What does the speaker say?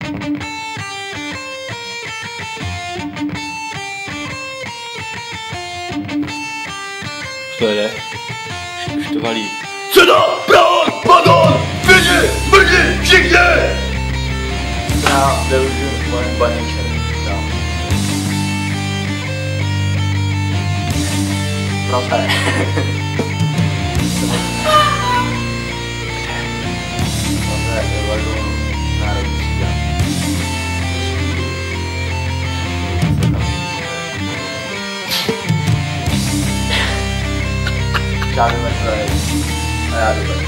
Što jde? Už to valí. Cena, pravon, vagon, lidi, mrdi, všichni! Já využiju moje baníček. Proté. Proté je vagon národní třída. Žádný mrtvej. A já jdu.